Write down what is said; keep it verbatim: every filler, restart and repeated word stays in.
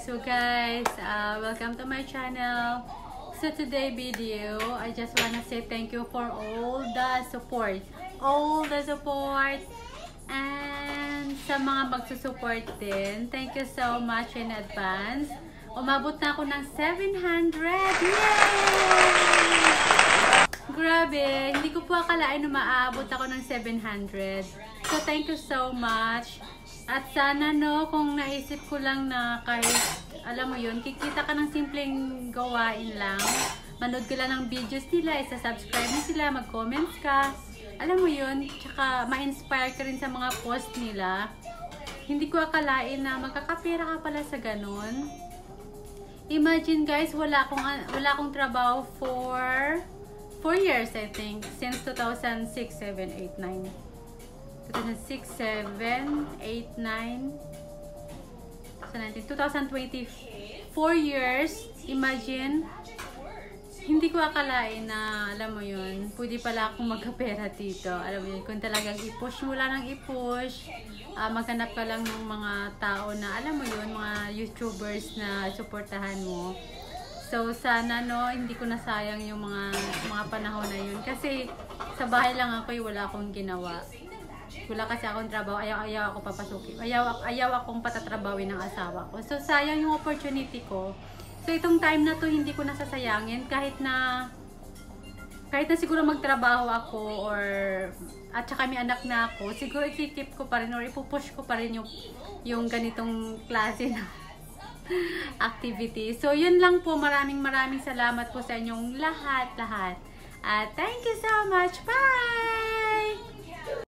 So guys, uh, welcome to my channel. So today video, I just wanna say thank you for all the support. All the support. And sa mga magsusupport din, thank you so much in advance. Umabot na ako ng seven hundred! Yay! Grabe, hindi ko po akalain na maaabot ako ng seven hundred. So thank you so much. At sana no, kung naisip ko lang na kahit, alam mo yun, kikita ka ng simpleng gawain lang. Manood ka lang ng videos nila, isa-subscribe mo sila, mag-comments ka. Alam mo yun, tsaka ma-inspire ka rin sa mga post nila. Hindi ko akalain na magkakapera ka pala sa ganun. Imagine guys, wala akong, wala akong trabaho for four years I think. Since two thousand six, seven, eight, nine. two thousand six, seven, eight, nine, twenty twenty, four years. Imagine, hindi ko akalain na, alam mo yun, pwede pala akong magkapera dito. Alam mo yun, kung talagang i-push mo lang ng i-push, uh, maghanap ka lang ng mga tao na, alam mo yun, mga YouTubers na suportahan mo. So, sana, no, hindi ko nasayang yung mga, mga panahon na yun. Kasi, sa bahay lang ako, wala akong ginawa. Wala kasi akong trabaho, ayaw-ayaw ako papasukin. Ayaw, ayaw akong patatrabawin ng asawa ko. So, sayang yung opportunity ko. So, itong time na to hindi ko nasasayangin kahit na kahit na siguro magtrabaho ako or at saka may anak na ako, siguro i-keep ko pa rin or ipupush ko pa rin yung, yung ganitong klase na activity. So, yun lang po. Maraming maraming salamat po sa inyong lahat-lahat. At thank you so much. Bye!